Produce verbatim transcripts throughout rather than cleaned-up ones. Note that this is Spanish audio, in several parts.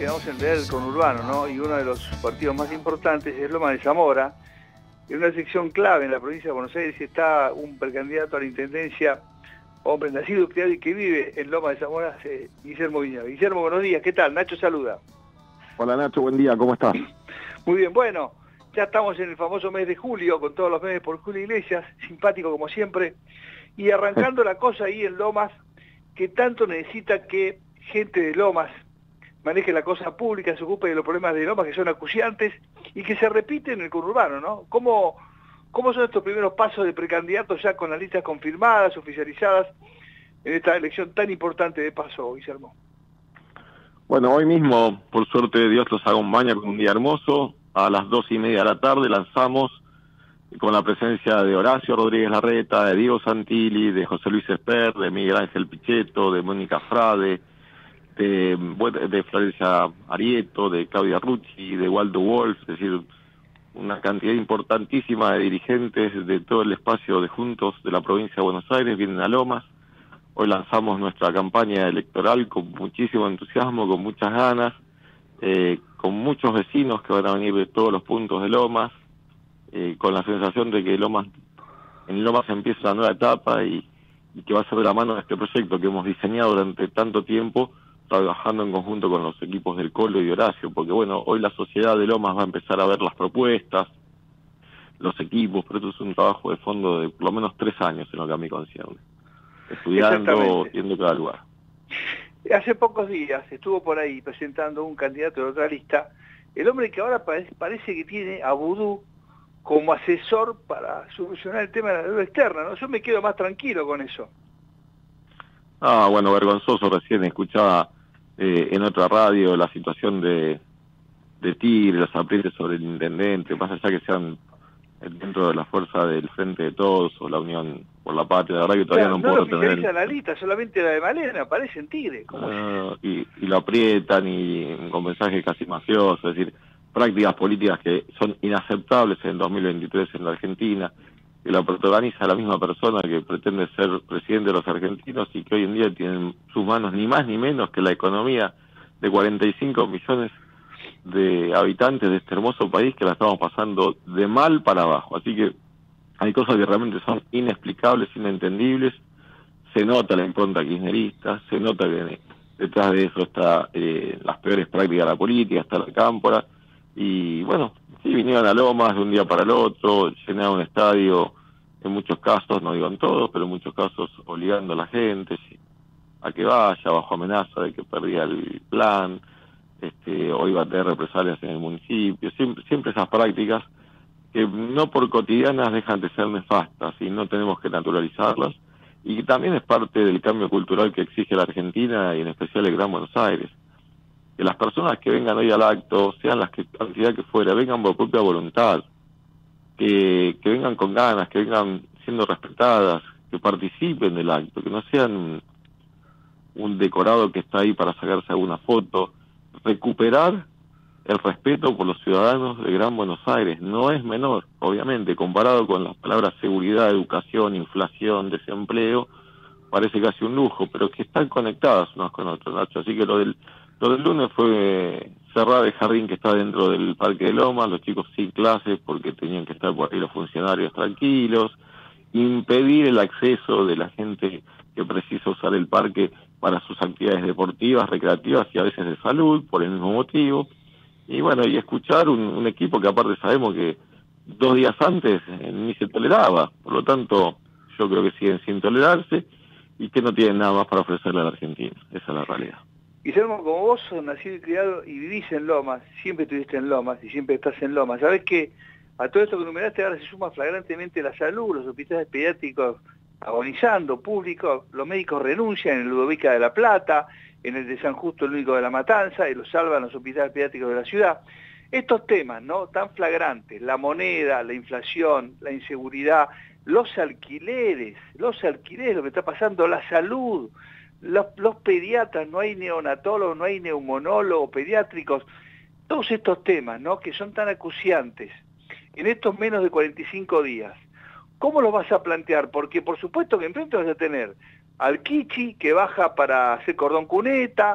quedamos en leer el conurbano, ¿no? Y uno de los partidos más importantes es Lomas de Zamora. En una sección clave en la provincia de Buenos Aires está un precandidato a la intendencia, hombre nacido, criado y que vive en Lomas de Zamora, eh, Guillermo Viña. Guillermo, buenos días, ¿qué tal? Nacho saluda. Hola Nacho, buen día, ¿cómo estás? Muy bien, bueno, ya estamos en el famoso mes de julio, con todos los meses por Julio Iglesias, simpático como siempre, y arrancando la cosa ahí en Lomas, que tanto necesita que gente de Lomas maneje la cosa pública, se ocupe de los problemas de Lomas que son acuciantes y que se repiten en el conurbano, ¿no? ¿Cómo, cómo son estos primeros pasos de precandidatos ya con las listas confirmadas, oficializadas, en esta elección tan importante de paso, Guillermo? Bueno, hoy mismo, por suerte de Dios, los acompaña con un día hermoso. A las dos y media de la tarde lanzamos con la presencia de Horacio Rodríguez Larreta, de Diego Santilli, de José Luis Esper, de Miguel Ángel Pichetto, de Mónica Frade, de, de Florencia Arieto, de Claudia Rucci, de Waldo Wolf, es decir, una cantidad importantísima de dirigentes de todo el espacio de Juntos de la provincia de Buenos Aires vienen a Lomas. Hoy lanzamos nuestra campaña electoral con muchísimo entusiasmo, con muchas ganas, eh, con muchos vecinos que van a venir de todos los puntos de Lomas, eh, con la sensación de que Lomas, en Lomas empieza una nueva etapa y, y que va a ser de la mano de este proyecto que hemos diseñado durante tanto tiempo, trabajando en conjunto con los equipos del Colo y de Horacio, porque bueno, hoy la sociedad de Lomas va a empezar a ver las propuestas, los equipos, pero esto es un trabajo de fondo de por lo menos tres años en lo que a mí concierne. Estudiando, yendo a cada lugar. Hace pocos días estuvo por ahí presentando un candidato de otra lista, el hombre que ahora parece, parece que tiene a Vudú como asesor para solucionar el tema de la deuda externa, ¿no? Yo me quedo más tranquilo con eso. Ah, bueno, vergonzoso, recién escuchaba eh, en otra radio la situación de, de Tigre, los aprietes sobre el intendente, más allá que sean dentro de la fuerza del Frente de Todos o la Unión por la Patria, la verdad que todavía claro, no, no puedo lo tener... No la lista, solamente la de Malena, aparece en Tigre. Uh, y, y lo aprietan y con mensajes casi mafiosos, es decir, prácticas políticas que son inaceptables en dos mil veintitrés en la Argentina, que la protagoniza la misma persona que pretende ser presidente de los argentinos y que hoy en día tiene en sus manos ni más ni menos que la economía de cuarenta y cinco millones de habitantes de este hermoso país que la estamos pasando de mal para abajo. Así que hay cosas que realmente son inexplicables, inentendibles. Se nota la impronta kirchnerista, se nota que detrás de eso está eh, las peores prácticas de la política, está la cámpora. Y bueno, sí, vinieron a Lomas de un día para el otro, llenaron un estadio, en muchos casos, no digo en todos, pero en muchos casos obligando a la gente a que vaya, bajo amenaza de que perdía el plan. Este, hoy va a tener represalias en el municipio, siempre, siempre esas prácticas que no por cotidianas dejan de ser nefastas y no tenemos que naturalizarlas, y que también es parte del cambio cultural que exige la Argentina y en especial el Gran Buenos Aires. Que las personas que vengan hoy al acto, sean las que cantidad que fuera, vengan por propia voluntad, que, que vengan con ganas, que vengan siendo respetadas, que participen del acto, que no sean un decorado que está ahí para sacarse alguna foto. Recuperar el respeto por los ciudadanos de Gran Buenos Aires no es menor, obviamente, comparado con las palabras seguridad, educación, inflación, desempleo, parece casi un lujo, pero que están conectadas unas con otras, Nacho. Así que lo del, lo del lunes fue cerrar el jardín que está dentro del Parque de Lomas, los chicos sin clases porque tenían que estar por ahí los funcionarios tranquilos, impedir el acceso de la gente que precisa usar el parque para sus actividades deportivas, recreativas y a veces de salud, por el mismo motivo. Y bueno, y escuchar un, un equipo que aparte sabemos que dos días antes eh, ni se toleraba, por lo tanto yo creo que siguen sin tolerarse y que no tienen nada más para ofrecerle a la Argentina, esa es la realidad. Guillermo, como vos sos nacido y criado y vivís en Lomas, siempre estuviste en Lomas y siempre estás en Lomas, sabés que a todo esto que numeraste ahora se suma flagrantemente la salud, los hospitales pediátricos agonizando, públicos, los médicos renuncian en el Ludovica de la Plata, en el de San Justo el único de la Matanza, y los salvan los hospitales pediátricos de la ciudad. Estos temas, ¿no?, tan flagrantes, la moneda, la inflación, la inseguridad, los alquileres, los alquileres, lo que está pasando, la salud, los, los pediatras, no hay neonatólogos, no hay neumonólogos pediátricos, todos estos temas, ¿no?, que son tan acuciantes en estos menos de cuarenta y cinco días. ¿Cómo los vas a plantear? Porque por supuesto que enfrente vas a tener al Kichi, que baja para hacer cordón cuneta,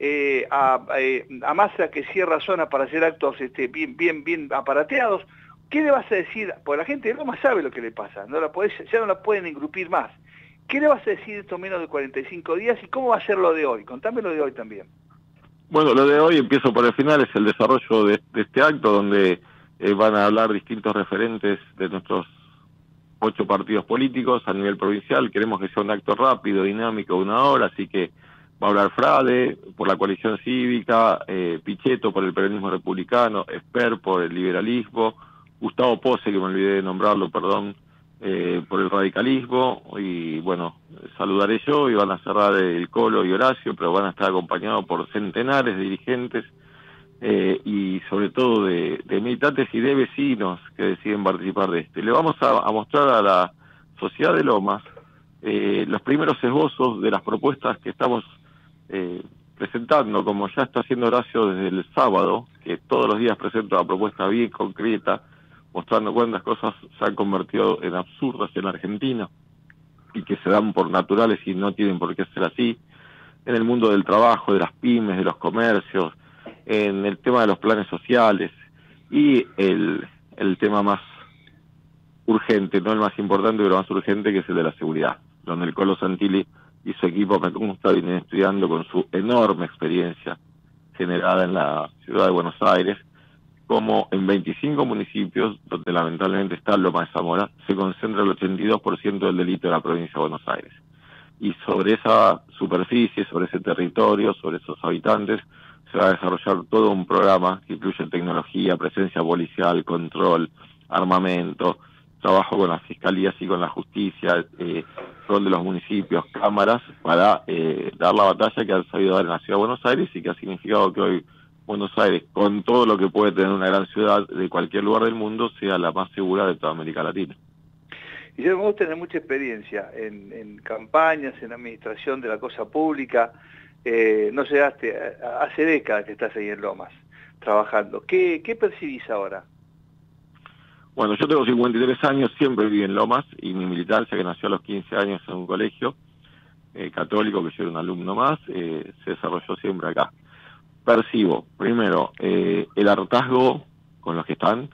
eh, a, eh, a Massa que cierra zona para hacer actos este, bien, bien, bien aparateados. ¿Qué le vas a decir? Porque la gente de Lomas sabe lo que le pasa, no la podés, ya no la pueden engrupir más. ¿Qué le vas a decir estos menos de cuarenta y cinco días y cómo va a ser lo de hoy? Contame lo de hoy también. Bueno, lo de hoy, empiezo por el final, es el desarrollo de, de este acto donde eh, van a hablar distintos referentes de nuestros ocho partidos políticos a nivel provincial. Queremos que sea un acto rápido, dinámico, de una hora, así que va a hablar Frade por la coalición cívica, eh, Pichetto por el peronismo republicano, Esper por el liberalismo, Gustavo Pose, que me olvidé de nombrarlo, perdón, eh, por el radicalismo, y bueno, saludaré yo, y van a cerrar el Colo y Horacio, pero van a estar acompañados por centenares de dirigentes, eh, y sobre todo de, de militantes y de vecinos que deciden participar de esto. Y le vamos a, a mostrar a la sociedad de Lomas eh, los primeros esbozos de las propuestas que estamos eh, presentando, como ya está haciendo Horacio desde el sábado, que todos los días presenta una propuesta bien concreta, mostrando cuántas cosas se han convertido en absurdas en la Argentina y que se dan por naturales y no tienen por qué ser así, en el mundo del trabajo, de las pymes, de los comercios, en el tema de los planes sociales y el, el tema más urgente, no el más importante, pero más urgente, que es el de la seguridad, donde el Colo Santilli y su equipo, me consta, vienen estudiando con su enorme experiencia generada en la ciudad de Buenos Aires, como en veinticinco municipios, donde lamentablemente está Loma de Zamora, se concentra el ochenta y dos por ciento del delito de la provincia de Buenos Aires. Y sobre esa superficie, sobre ese territorio, sobre esos habitantes, se va a desarrollar todo un programa que incluye tecnología, presencia policial, control, armamento, trabajo con las fiscalías y con la justicia, eh, rol de los municipios, cámaras, para eh, dar la batalla que han sabido dar en la ciudad de Buenos Aires y que ha significado que hoy Buenos Aires, con todo lo que puede tener una gran ciudad de cualquier lugar del mundo, sea la más segura de toda América Latina. Y yo vos tenés mucha experiencia en, en campañas, en administración de la cosa pública, eh, no llegaste, hace décadas que estás ahí en Lomas, trabajando. ¿Qué, qué percibís ahora? Bueno, yo tengo cincuenta y tres años, siempre viví en Lomas, y mi militancia, que nació a los quince años en un colegio eh, católico, que yo era un alumno más, eh, se desarrolló siempre acá. Percibo, primero, eh, el hartazgo con los que están,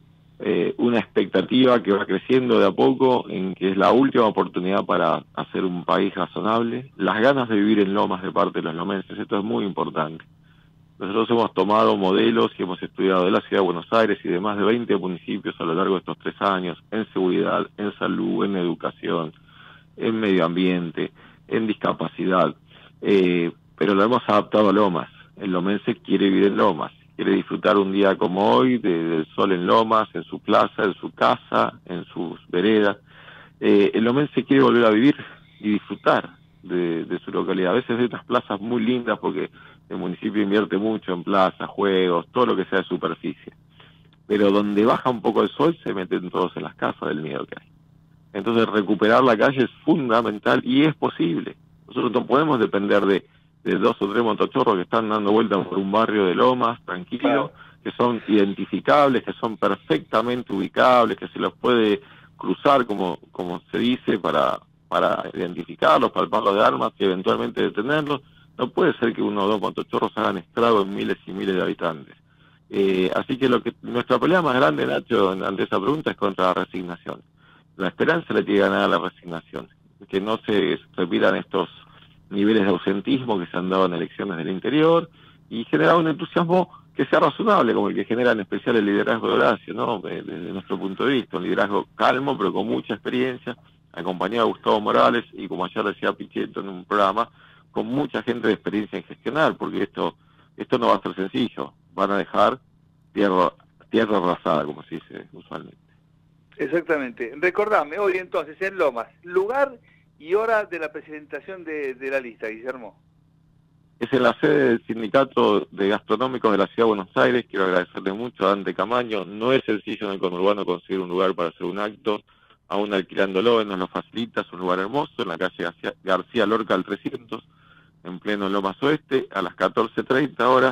eh, una expectativa que va creciendo de a poco en que es la última oportunidad para hacer un país razonable, las ganas de vivir en Lomas de parte de los lomenses, esto es muy importante. Nosotros hemos tomado modelos y hemos estudiado de la ciudad de Buenos Aires y de más de veinte municipios a lo largo de estos tres años, en seguridad, en salud, en educación, en medio ambiente, en discapacidad, eh, pero lo hemos adaptado a Lomas. El lomense quiere vivir en Lomas, quiere disfrutar un día como hoy de, del sol en Lomas, en su plaza, en su casa, en sus veredas. Eh, el lomense quiere volver a vivir y disfrutar de, de su localidad. A veces de estas plazas muy lindas, porque el municipio invierte mucho en plazas, juegos, todo lo que sea de superficie. Pero donde baja un poco el sol se meten todos en las casas del miedo que hay. Entonces recuperar la calle es fundamental y es posible. Nosotros no podemos depender de de dos o tres motochorros que están dando vueltas por un barrio de Lomas, tranquilo, que son identificables, que son perfectamente ubicables, que se los puede cruzar, como como se dice, para para identificarlos, palparlos de armas y eventualmente detenerlos. No puede ser que uno o dos motochorros hagan estrago en miles y miles de habitantes. Eh, así que lo que nuestra pelea más grande, Nacho, ante esa pregunta es contra la resignación. La esperanza le tiene que ganar a la resignación, que no se repitan estos niveles de ausentismo que se han dado en elecciones del interior y generar un entusiasmo que sea razonable, como el que genera en especial el liderazgo de Horacio, ¿no? Desde nuestro punto de vista, un liderazgo calmo pero con mucha experiencia, acompañado de Gustavo Morales y, como ayer decía Pichetto en un programa, con mucha gente de experiencia en gestionar, porque esto esto no va a ser sencillo, van a dejar tierra, tierra arrasada, como se dice usualmente. Exactamente. Recordame, hoy entonces en Lomas, lugar y hora de la presentación de, de la lista, Guillermo. Es en la sede del Sindicato de Gastronómicos de la Ciudad de Buenos Aires. Quiero agradecerle mucho a Dante Camaño. No es sencillo en el conurbano conseguir un lugar para hacer un acto, aún alquilándolo, él nos lo facilita. Es un lugar hermoso, en la calle García, García Lorca al trescientos, en pleno Lomas Oeste, a las catorce treinta horas.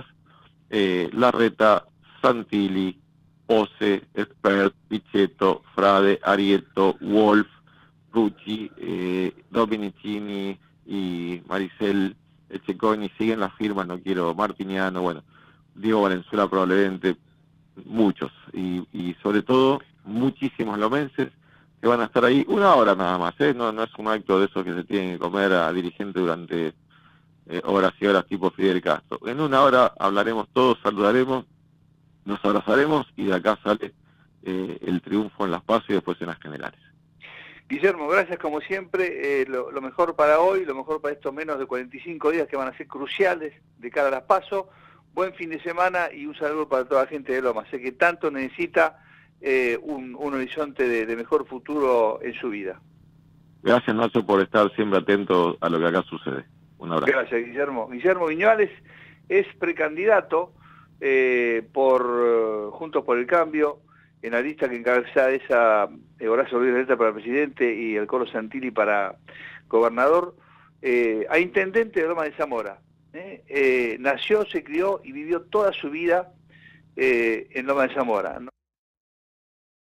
Eh, Larreta, Santilli, Pose, Expert, Pichetto, Frade, Arieto, Wolf, Rucci, eh, Dominicini y Maricel Echeconi, siguen las firmas, no quiero, Martiniano, bueno, Diego Valenzuela probablemente, muchos, y, y sobre todo muchísimos lomenses que van a estar ahí una hora nada más, ¿eh? No, no es un acto de esos que se tienen que comer a dirigentes durante eh, horas y horas tipo Fidel Castro. En una hora hablaremos todos, saludaremos, nos abrazaremos y de acá sale eh, el triunfo en las PASO y después en las generales. Guillermo, gracias como siempre, eh, lo, lo mejor para hoy, lo mejor para estos menos de cuarenta y cinco días que van a ser cruciales de cara a las PASO. Buen fin de semana y un saludo para toda la gente de Lomas. Sé que tanto necesita eh, un, un horizonte de, de mejor futuro en su vida. Gracias, Nacho, por estar siempre atento a lo que acá sucede. Un abrazo. Gracias, Guillermo. Guillermo Viñuales es precandidato eh, por Juntos por el Cambio, en la lista que encabeza esa eh, Horacio Rodríguez para presidente y el Colo Santilli para gobernador, eh, a intendente de Lomas de Zamora. ¿eh? Eh, nació, se crió y vivió toda su vida eh, en Lomas de Zamora, ¿no?